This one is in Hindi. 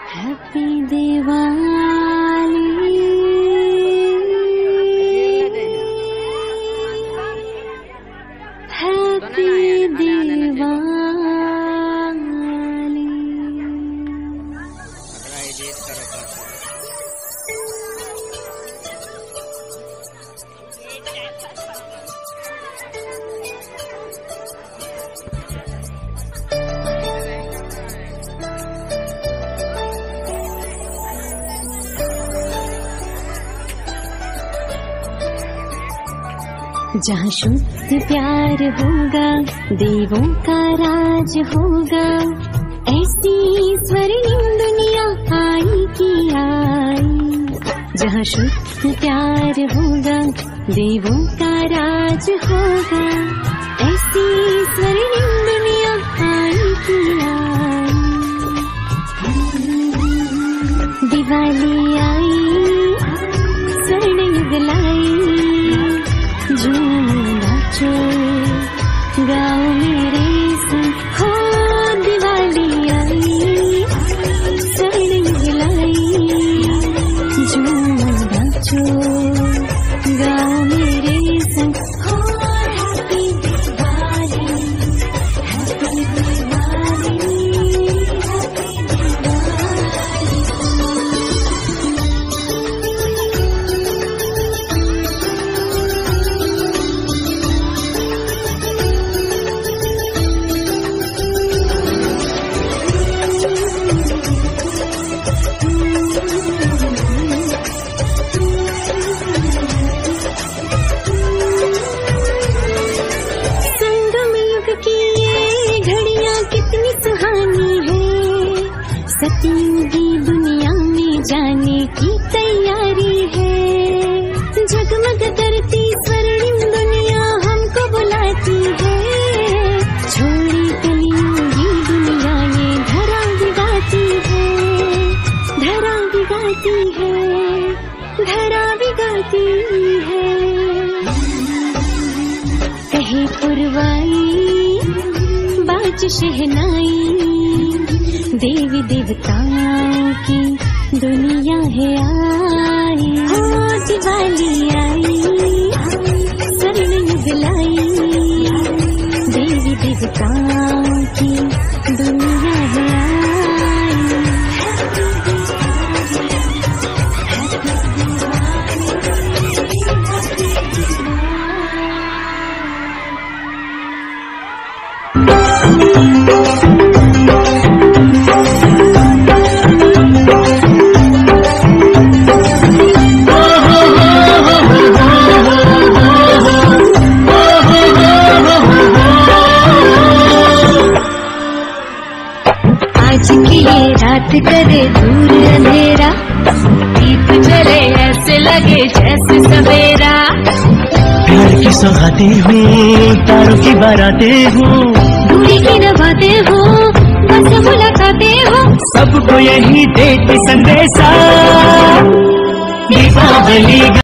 Happy Diwali, happy Diwali. जहाँ शुद्ध प्यार होगा, देवों का राज होगा, ऐसी स्वर्णिम दुनिया आई की आई। जहाँ शुद्ध प्यार होगा, देवों का राज होगा, ऐसी स्वर्णिम दुनिया आई की आई। दिवाली आई, स्वर्ण युग लाई, झूमो नाचो गाओ मेरे संग, हो दिवाली आई, स्वर्ण युग लाई, झूमो नाचो गाओ मेरे संग, हो happy Diwali, happy Diwali, happy सतयुगी दुनिया में जाने की तैयारी है। जगमग करती स्वर्णिम दुनिया हमको बुलाती है। छोड़ी कलियुगी दुनिया ये धरा बिगाती है, धरा बिगाती है, धरा बिगाती है। कहे पुरवाई बाज शहनाई, देवी देवताओं की दुनिया है आई। हो दिवाली आई, स्वर्ण युग लाई, देवी देवताओं की दुनिया है आई। आज की ये रात करे दूर अंधेरा, दीप जले ऐसे लगे जैसे सवेरा। प्यार की सौगातें हो, तारों की बारातें हो, दूरी की नभाते हो, बस मुलाकातें हो, सबको यही देती संदेशा दीपावली।